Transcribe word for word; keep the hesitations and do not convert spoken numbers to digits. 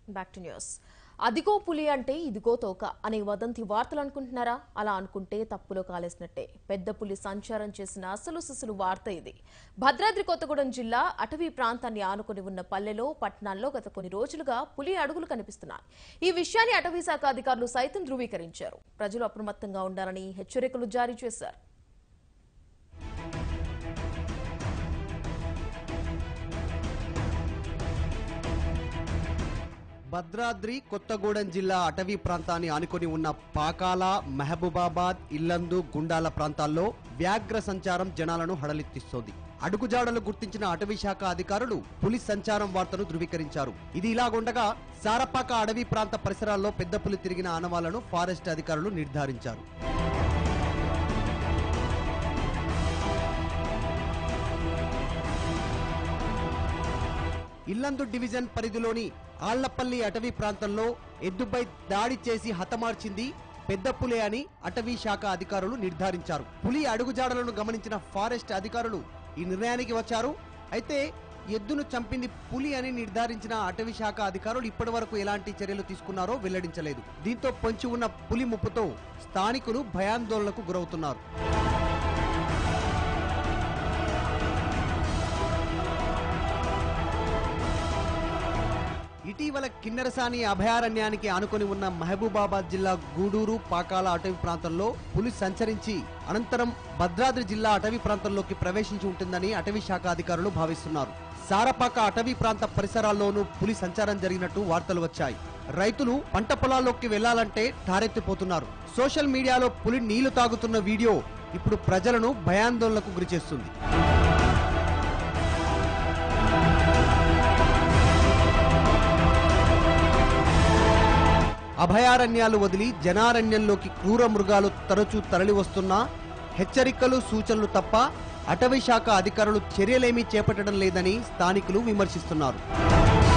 Back to news. అదిగో పులి అంటే ఇదిగో తోక అనే వదంతి వార్తలు అనుకుంటున్నారా? అలా అనుకుంటే తప్పులో కాలేసినట్టే. పెద్ద పులి సంచారం చేసిన అసలు సిసలు వార్త ఇది. భద్రాద్రి కొత్తగూడెం జిల్లా అటవీ ప్రాంతాన్ని ఆనుకుని ఉన్న పల్లెలో, పట్టణాల్లో గత కొన్ని రోజులుగా పులి అడుగులు కనిపిస్తున్నాయి. ఈ విషయాన్ని అటవీ శాఖ అధికారులు సైతం ధృవీకరించారు. ప్రజలు అప్రమత్తంగా ఉండాలని హెచ్చరికలు జారీ చేశారు. భద్రాద్రి కొత్తగూడెం జిల్లా అటవీ ప్రాంతాన్ని ఆనుకొని ఉన్న పాకాల, మహబూబాబాద్, ఇల్లందు, గుండాల ప్రాంతాల్లో వ్యాఘ్ర సంచారం జనాలను హడలెత్తిస్తోంది. అడుగుజాడలు గుర్తించిన అటవీ శాఖ అధికారులు పులి సంచారం వార్తను ధృవీకరించారు. ఇది ఇలాగుండగా సారపాక అడవి ప్రాంత పరిసరాల్లో పెద్ద పులి తిరిగిన ఆనవాలను ఫారెస్ట్ అధికారులు నిర్ధారించారు. ఇల్లందు డివిజన్ పరిధిలోని ఆళ్లపల్లి అటవీ ప్రాంతంలో ఎద్దుపై దాడి చేసి హతమార్చింది పెద్ద పులి అని అటవీ శాఖ అధికారులు నిర్ధారించారు. పులి అడుగుజాడలను గమనించిన ఫారెస్ట్ అధికారులు ఈ నిర్ణయానికి వచ్చారు. అయితే ఎద్దును చంపింది పులి అని నిర్ధారించిన అటవీ శాఖ అధికారులు ఇప్పటి వరకు ఎలాంటి చర్యలు తీసుకున్నారో వెల్లడించలేదు. దీంతో పొంచి ఉన్న పులి ముప్పుతో స్థానికులు భయాందోళనకు గురవుతున్నారు. ఇటీవల కిన్నెరసాని అభయారణ్యానికి ఆనుకొని ఉన్న మహబూబాబాద్ జిల్లా గూడూరు, పాకాల అటవీ ప్రాంతంలో పులి సంచరించి అనంతరం భద్రాద్రి జిల్లా అటవీ ప్రాంతంలోకి ప్రవేశించి ఉంటుందని అటవీ శాఖ అధికారులు భావిస్తున్నారు. సారపాక అటవీ ప్రాంత పరిసరాల్లోనూ పులి సంచారం జరిగినట్టు వార్తలు వచ్చాయి. రైతులు పంట పొలాల్లోకి వెళ్లాలంటే ఠారెత్తిపోతున్నారు. సోషల్ మీడియాలో పులి నీళ్లు తాగుతున్న వీడియో ఇప్పుడు ప్రజలను భయాందోళనకు గురిచేస్తుంది. అభయారణ్యాలు వదిలి జనారణ్యంలోకి క్రూర మృగాలు తరచూ తరలి వస్తున్నా హెచ్చరికలు, సూచనలు తప్ప అటవీ శాఖ అధికారులు చర్యలేమీ చేపట్టడం లేదని స్థానికులు విమర్శిస్తున్నారు.